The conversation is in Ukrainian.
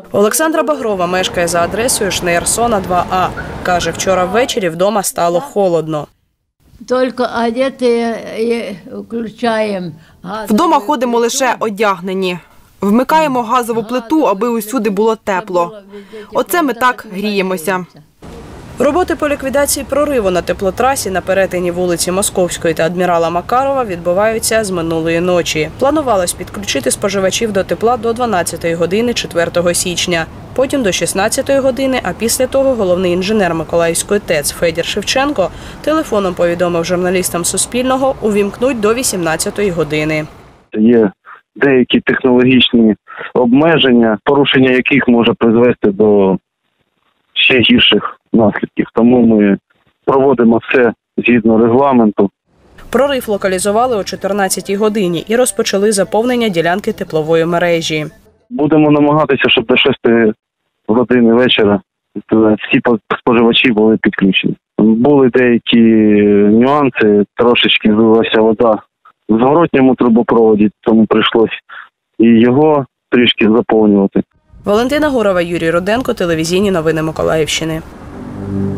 Олександра Багрова мешкає за адресою Шнеєрсона, 2А. Каже, вчора ввечері вдома стало холодно. Тільки одяті включаємо газ. Вдома ходимо лише одягнені. Вмикаємо газову плиту, аби усюди було тепло. Оце ми так гріємося. Роботи по ліквідації прориву на теплотрасі на перетині вулиці Московської та адмірала Макарова відбуваються з минулої ночі. Планувалось підключити споживачів до тепла до 12-ї години 4 січня, потім до 16-ї години, а після того головний інженер Миколаївської ТЕЦ Федір Шевченко телефоном повідомив журналістам Суспільного, увімкнуть до 18-ї години. Є деякі технологічні обмеження, порушення яких може призвести до ще гірших наслідків. Тому ми проводимо все згідно регламенту. Прорив локалізували о 14-й годині і розпочали заповнення ділянки теплової мережі. Будемо намагатися, щоб до 6 години вечора всі споживачі були підключені. Були деякі нюанси, трошечки злилася вода в зворотньому трубопроводі, тому прийшлось і його трішки заповнювати. Валентина Гурова, Юрій Руденко, телевізійні новини Миколаївщини.